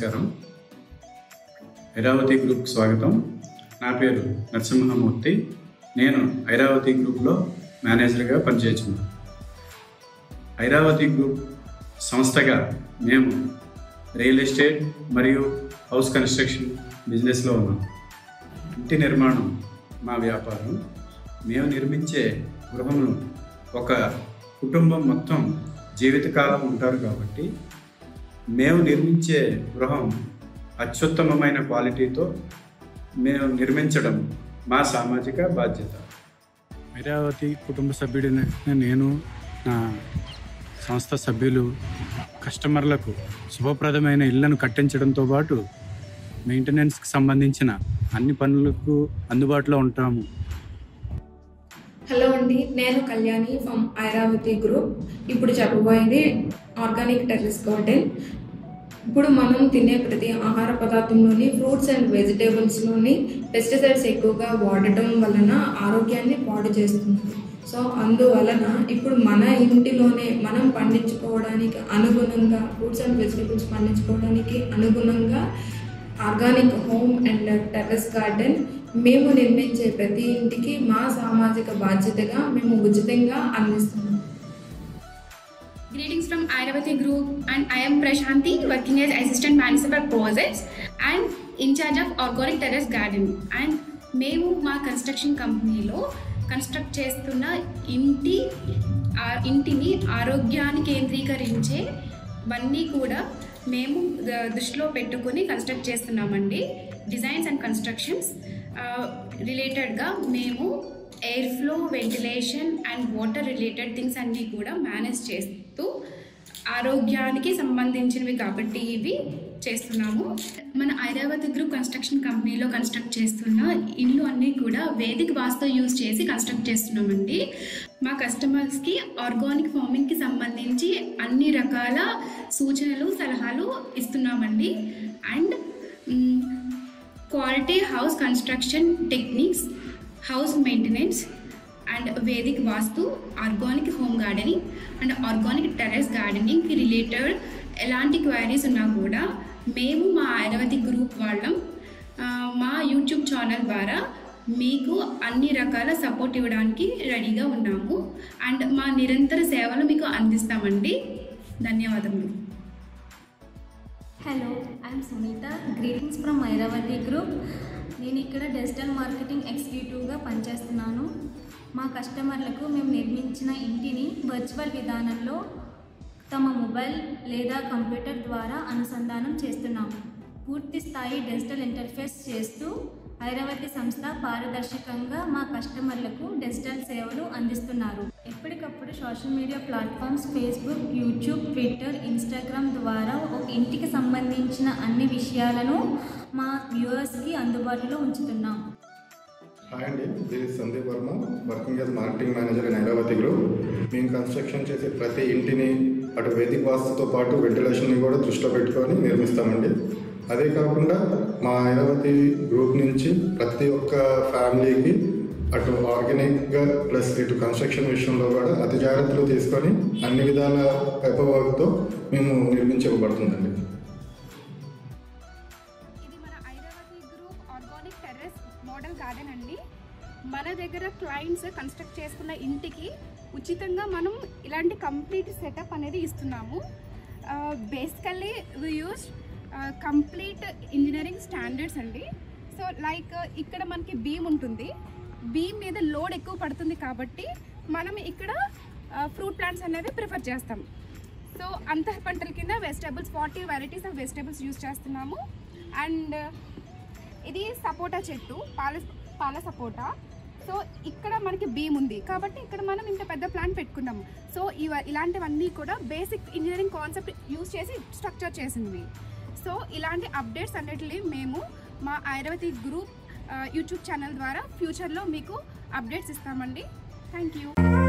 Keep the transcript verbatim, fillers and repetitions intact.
నమస్కారం. ఐరావతి గ్రూప్ స్వాగతం. నా పేరు నరసింహమూర్తి. నేను ఐరావతి గ్రూప్లో మేనేజర్గా పనిచేస్తున్నాను. ఐరావతి గ్రూప్ సంస్థగా మేము రియల్ ఎస్టేట్ మరియు హౌస్ కన్స్ట్రక్షన్ బిజినెస్లో ఉన్నాం. ఇంటి నిర్మాణం మా వ్యాపారం. మేము నిర్మించే గృహంలో ఒక కుటుంబం మొత్తం జీవితకాలం ఉంటారు కాబట్టి మేము నిర్మించే గృహం అత్యుత్తమమైన క్వాలిటీతో మేము నిర్మించడం మా సామాజిక బాధ్యత. ఐరావతి కుటుంబ సభ్యుడిని నేను నా సంస్థ సభ్యులు కస్టమర్లకు శుభప్రదమైన ఇళ్లను కట్టించడంతో పాటు మెయింటెనెన్స్కి సంబంధించిన అన్ని పనులకు అందుబాటులో ఉంటాము. హలో అండి, నేను కళ్యాణి ఫ్రమ్ ఐరావతి గ్రూప్. ఇప్పుడు చెప్పబోయేది ఆర్గానిక్ టెర్రస్ గార్డెన్. ఇప్పుడు మనం తినే ప్రతి ఆహార పదార్థంలోని ఫ్రూట్స్ అండ్ వెజిటేబుల్స్లోని పెస్టిసైడ్స్ ఎక్కువగా వాడటం వలన ఆరోగ్యాన్ని పాడు చేస్తుంది. సో అందువలన ఇప్పుడు మన ఇంటిలోనే మనం పండించుకోవడానికి అనుగుణంగా ఫ్రూట్స్ అండ్ వెజిటేబుల్స్ పండించుకోవడానికి అనుగుణంగా organic home and terrace garden మేము నిర్మించే ప్రతి ఇంటికి మా సామాజిక బాధ్యతగా మేము ఉచితంగా అందిస్తున్నాం. Greetings from Ayravati Group, and I am Prashanti, working as Assistant Manager for Projects and in charge of Organic Terrace Garden. And మేము మా కన్స్ట్రక్షన్ కంపెనీలో కన్స్ట్రక్ట్ చేస్తున్న ఇంటి ఇంటిని ఆరోగ్యాన్ని కేంద్రీకరించే వన్నీ కూడా మేము దృష్టిలో పెట్టుకుని కన్స్ట్రక్ట్ చేస్తున్నామండి. డిజైన్స్ అండ్ కన్స్ట్రక్షన్స్ రిలేటెడ్గా మేము air flow, ventilation and water related things అన్నీ కూడా మేనేజ్ చేస్తూ ఆరోగ్యానికి సంబంధించినవి కాబట్టి ఇవి చేస్తున్నాము. మన ఐరావతి గ్రూప్ కన్స్ట్రక్షన్ కంపెనీలో కన్స్ట్రక్ట్ చేస్తున్న ఇల్లు అన్నీ కూడా వేదిక్ వాస్తు యూజ్ చేసి కన్స్ట్రక్ట్ చేస్తున్నామండి. మా కస్టమర్స్కి ఆర్గానిక్ ఫార్మింగ్కి సంబంధించి అన్ని రకాల సూచనలు, సలహాలు ఇస్తున్నామండి. And quality house construction techniques, house maintenance and Vedic vastu, organic home gardening and organic terrace గార్డెనింగ్కి రిలేటెడ్ ఎలాంటి క్వైరీస్ ఉన్నా కూడా మేము మా ఐరావతి గ్రూప్ వాళ్ళం మా యూట్యూబ్ ఛానల్ ద్వారా మీకు అన్ని రకాల సపోర్ట్ ఇవ్వడానికి రెడీగా ఉన్నాము. అండ్ మా నిరంతర సేవలు మీకు అందిస్తామండి. ధన్యవాదములు. Hello, I'm Sunitha. Greetings from Airavati group. నేను ఇక్కడ డిజిటల్ మార్కెటింగ్ ఎగ్జిక్యూటివ్గా పనిచేస్తున్నాను. మా కస్టమర్లకు మేము నిర్మించిన ఇంటిని వర్చువల్ విధానంలో తమ మొబైల్ లేదా కంప్యూటర్ ద్వారా అనుసంధానం చేస్తున్నాము. పూర్తి స్థాయి డిజిటల్ ఇంటర్ఫేస్ చేస్తూ ఐరావతి సంస్థ పారదర్శకంగా మా కస్టమర్లకు డిజిటల్ సేవలు అందిస్తున్నారు. ఎప్పటికప్పుడు social media platforms Facebook, YouTube, Twitter, Instagram ద్వారా ఒక ఇంటికి సంబంధించిన అన్ని విషయాలను మా వ్యూవర్స్కి అందుబాటులో ఉంచుతున్నాం. హాయ్ అండి, this is Sandeep Varma, working as marketing manager in Airavati group. మేము కన్స్ట్రక్షన్ చేసే ప్రతి ఇంటిని అటు వేదిక వాస్తుతో పాటు వెంటిలేషన్ని కూడా దృష్టిలో పెట్టుకొని నిర్మిస్తామండి. అదే కాకుండా మా ఐరావతి గ్రూప్ నుంచి ప్రతి ఒక్క ఫ్యామిలీకి అటు ఆర్గానిక్గా ప్లస్ ఇటు కన్స్ట్రక్షన్ విషయంలో కూడా అతి జాగ్రత్తలు తీసుకొని అన్ని విధాల పేపర్ వర్క్తో మేము నిర్మించబడుతుందండి. ఇది మన Airavati group organic terrace model garden అండి. మన దగ్గర క్లయింట్స్ కన్స్ట్రక్ట్ చేసుకున్న ఇంటికి ఉచితంగా మనం ఇలాంటి కంప్లీట్ సెటప్ అనేది ఇస్తున్నాము. Basically we use complete engineering standards అండి. సో లైక్ ఇక్కడ మనకి బీమ్ ఉంటుంది, బీమ్ మీద లోడ్ ఎక్కువ పడుతుంది కాబట్టి మనం ఇక్కడ ఫ్రూట్ ప్లాంట్స్ అనేవి ప్రిఫర్ చేస్తాం. సో అంతః పంటల కింద vegetables forty varieties of vegetables use చేస్తున్నాము. అండ్ ఇది సపోటా చెట్టు, పాల పాల సపోటా. సో ఇక్కడ మనకి బీమ్ ఉంది కాబట్టి ఇక్కడ మనం ఇంత పెద్ద ప్లాంట్ పెట్టుకున్నాము. సో ఇవ ఇలాంటివన్నీ కూడా బేసిక్ ఇంజనీరింగ్ కాన్సెప్ట్ యూజ్ చేసి స్ట్రక్చర్ చేసింది. సో ఇలాంటి అప్డేట్స్ అన్నిటిని మేము మా ఐరావతి గ్రూప్ యూట్యూబ్ ఛానల్ ద్వారా ఫ్యూచర్లో మీకు అప్డేట్స్ ఇస్తామండి. Thank you.